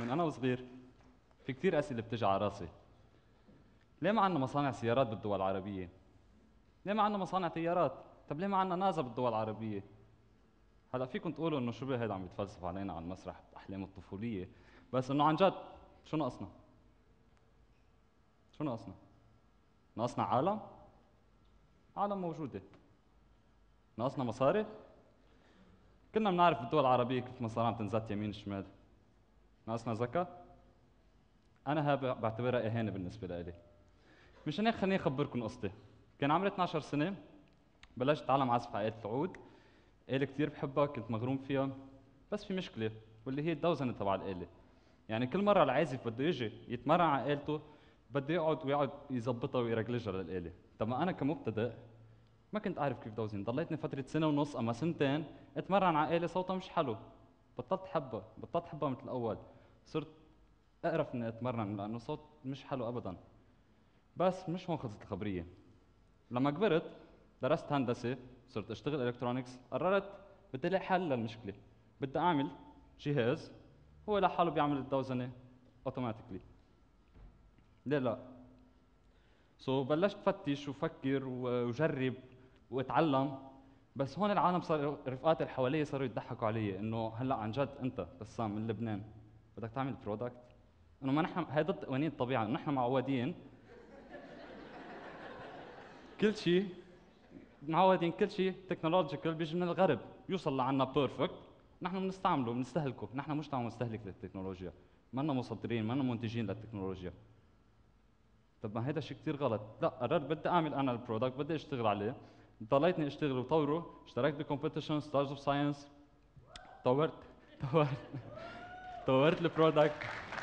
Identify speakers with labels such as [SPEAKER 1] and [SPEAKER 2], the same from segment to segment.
[SPEAKER 1] من انا وصغير في كثير اسئله بتجي على راسي. ليه ما عندنا مصانع سيارات بالدول العربيه؟ ليه ما عندنا مصانع طيارات؟ طب ليه ما عندنا نازا بالدول العربيه؟ هلا فيكم تقولوا انه شو هيدا عم يتفلسف علينا على المسرح باحلام الطفوليه، بس انه عن جد شو ناقصنا؟ شو ناقصنا؟ ناقصنا عالم؟ عالم موجوده. ناقصنا مصاري؟ كنا بنعرف بالدول العربيه كيف مصاري عم تنزت يمين شمال. ناقصنا ذكاء؟ انا بعتبرها اهانه بالنسبه لإلي. مشان هيك خليني اخبركم قصتي. كان عمري 12 سنه، بلشت اتعلم عزف على آلة العود. آلة كثير بحبها، كنت مغروم فيها، بس في مشكله واللي هي الدوزنه تبع الآلة. يعني كل مره العازف بده يجي يتمرن على آلته بده يقعد يظبطها ويرجلجها للآلة. طب ما انا كمبتدئ ما كنت اعرف كيف دوزن، ضليتني فتره سنه ونص اما سنتين اتمرن على آلة صوتها مش حلو. بطلت احبها مثل الاول. صرت اقرف اني اتمرن لانه صوت مش حلو ابدا. بس مش هون خلصت الخبريه. لما كبرت درست هندسه، صرت اشتغل الكترونكس، قررت بدي الاقي حل للمشكله. بدي اعمل جهاز هو لحاله بيعمل الدوزنه اوتوماتيكلي. ليه لا؟ بلشت فتش وفكر وجرب واتعلم. بس هون العالم صار رفقاتي اللي حوالي صاروا يضحكوا علي انه هلا عن جد انت بسام من لبنان بدك تعمل برودكت؟ انه ما نحن هي ضد قوانين الطبيعه، نحن معودين كل شيء، معودين كل شيء تكنولوجيكال بيجي من الغرب يوصل لعنا بيرفكت، نحن بنستعمله بنستهلكه. نحن مجتمع مستهلك للتكنولوجيا، ما لنا مصدرين، ما لنا منتجين للتكنولوجيا. طب ما هيدا شيء كثير غلط. لا، قررت بدي اعمل انا البرودكت، بدي اشتغل عليه. ضليتني اشتغل وطوره، اشتركت بكومبيتيشن ستارز اوف ساينس، طورت طورت طورت البرودكت.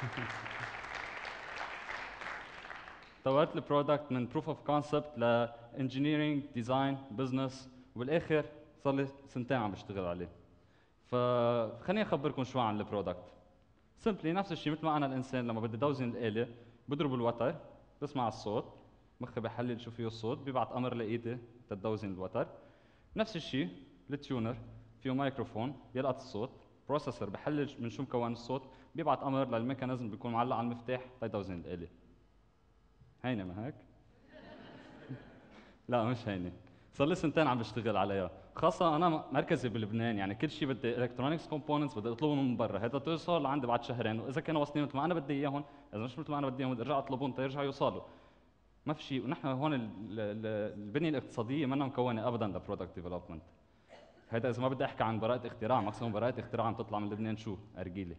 [SPEAKER 1] طورت البرودكت من بروف اوف كونسبت لانجينيرنج ديزاين بزنس، وبالاخر صار لي سنتين عم بشتغل عليه. فخليني اخبركم شوي عن البرودكت. سمبلي نفس الشيء مثل ما انا الانسان لما بدي دوزن الاله بضرب الوتر، بسمع الصوت، مخي بحلل شو فيه الصوت، بيبعت امر لايدي تدوزن الوتر. نفس الشيء التيونر فيه مايكروفون بيلقط الصوت، بروسيسور بحلل من شو مكون الصوت، بيبعت امر للميكانيزم بيكون معلق على المفتاح تيدوزن الاله. هينه ما هيك؟ لا مش هينه. صار لي سنتين عم بشتغل عليها، خاصة أنا مركزي بلبنان، يعني كل شيء بدي الكترونكس كومبوننتس بدي أطلبهم من برا، هذا توصل لعندي بعد شهرين، وإذا كانوا واصلين مثل ما أنا بدي إياهم، إذا مش مثل ما أنا بدي إياهم بدي أرجع أطلبهم تيرجعوا يوصلوا. ما في شيء، ونحن هون البنية الاقتصادية منا مكونة أبدا لبرودكت ديفلوبمنت. هذا إذا ما بدي أحكي عن براءة اختراع، ماكسيموم براءة اختراع عم تطلع من لبنان شو؟ أرجيلة.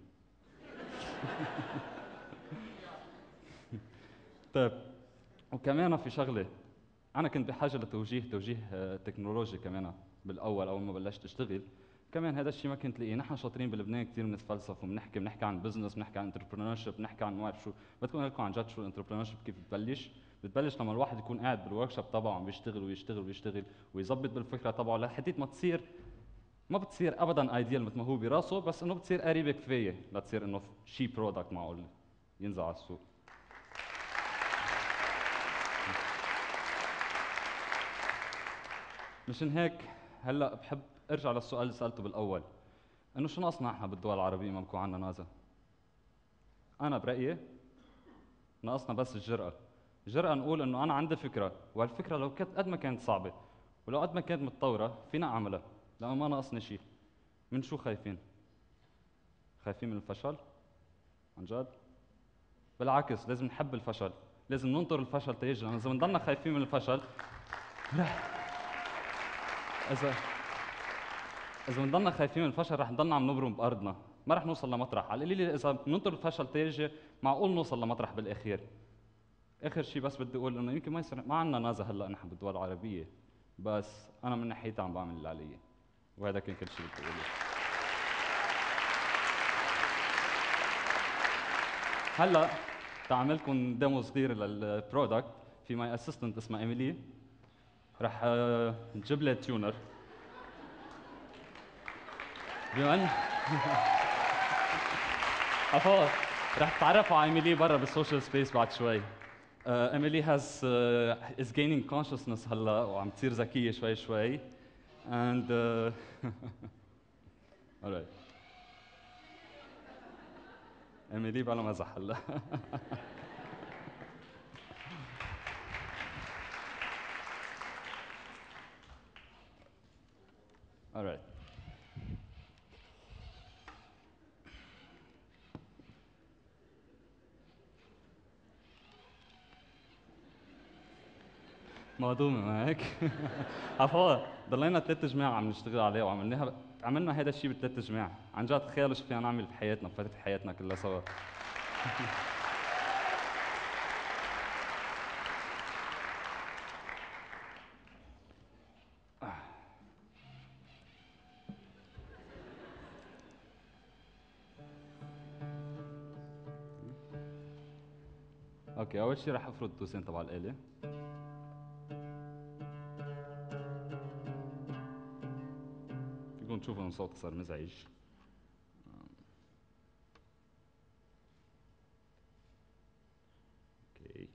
[SPEAKER 1] طيب، وكمان في شغلة، أنا كنت بحاجة توجيه تكنولوجي كمان بالأول أول ما بلشت أشتغل. كمان هذا الشيء ما كنت لاقيه. نحن شاطرين بلبنان كثير بنتفلسف وبنحكي عن بزنس، بنحكي عن انتربرينور بنحكي عن ما بعرف شو. بدكم أقول لكم عن جد شو الانتربرينور كيف بتبلش لما الواحد يكون قاعد بالورك شوب تبعه عم بيشتغل ويظبط بالفكرة تبعه لحديت ما تصير، ما بتصير ابدا ايديال مثل ما هو براسه، بس انه بتصير قريبه كفايه لتصير انه شيء برودكت معقول ينزل على السوق. مشان هيك هلا بحب ارجع للسؤال اللي سالته بالاول، انه شو ناقصنا احنا بالدول العربيه ما بكون عندنا نازا؟ انا برايي ناقصنا بس الجرأه. الجرأه نقول انه انا عندي فكره، وهالفكره لو كانت قد ما كانت صعبه ولو قد ما كانت متطوره فينا اعملها، لانه ما ناقصني شيء. من شو خايفين؟ خايفين من الفشل؟ عن جد؟ بالعكس، لازم نحب الفشل، لازم ننطر الفشل تيجي، لانه اذا بنضلنا خايفين من الفشل اذا اذا بنضلنا خايفين من الفشل رح نضلنا عم نبرم بارضنا، ما رح نوصل لمطرح. على القليله اذا بننطر الفشل تيجي معقول نوصل لمطرح بالاخير. اخر شيء بس بدي اقول انه يمكن ما يصير ما عندنا نازا هلا نحن بالدول العربيه، بس انا من ناحيتي عم بعمل اللي علي، وهذا كان كل شيء بدي اقوله. هلا تعملكم ديمو صغير للبرودكت. في ماي اسيستنت اسمها ايميلي، رح نجيب لها تيونر. بما ان عفوا رح تتعرفوا على ايميلي برا بالسوشيال سبيس بعد شوي. ايميلي is gaining consciousness هلا وعم تصير ذكيه شوي شوي and alright. ايميلي بلا مزح هلا. alright. مهضومة ما هيك؟ عفوا ضلينا 3 جماع عم نشتغل عليه عملنا هذا الشيء ب3 جماع، عن جد تخيلوا شو فينا نعمل بحياتنا بفترة حياتنا كلها سوا. اوكي، اول شيء رح افرض الدوسين تبع الآلة. فيكم تشوفوا انه صوته صار مزعج. اوكي.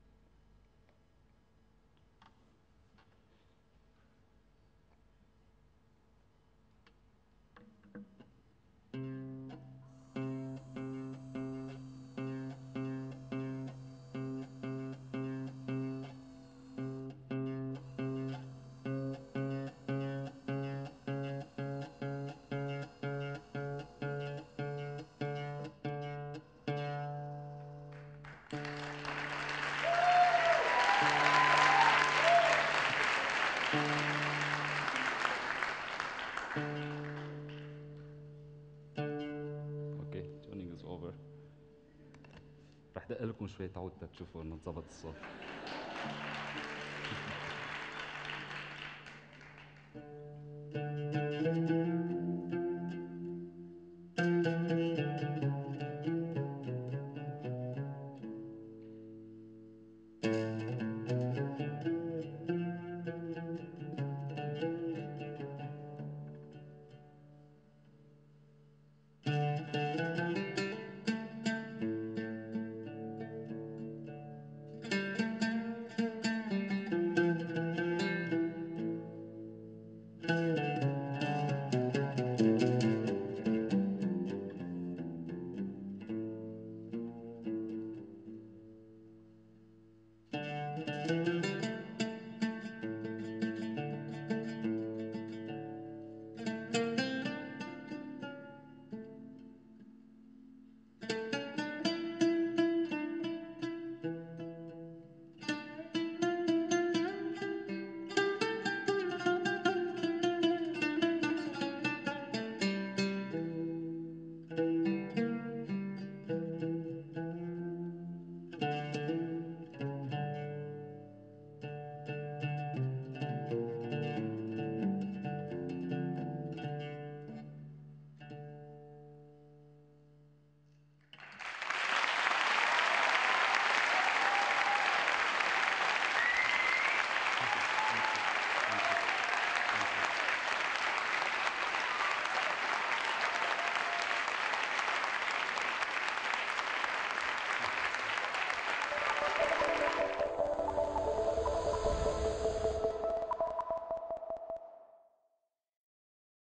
[SPEAKER 1] اوكي، tuning is over. رح دق لكم شوي تعود تشوفوا انه تظبط الصوت.